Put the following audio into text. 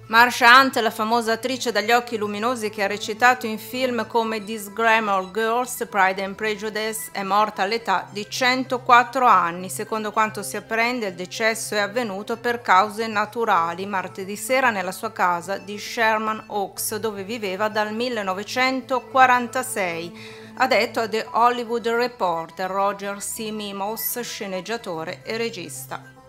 Marsha Hunt, la famosa attrice dagli occhi luminosi che ha recitato in film come These Glamour Girls, Pride and Prejudice, è morta all'età di 104 anni. Secondo quanto si apprende, il decesso è avvenuto per cause naturali martedì sera nella sua casa di Sherman Oaks, dove viveva dal 1946. Ha detto a The Hollywood Reporter Roger C. Mimos, sceneggiatore e regista.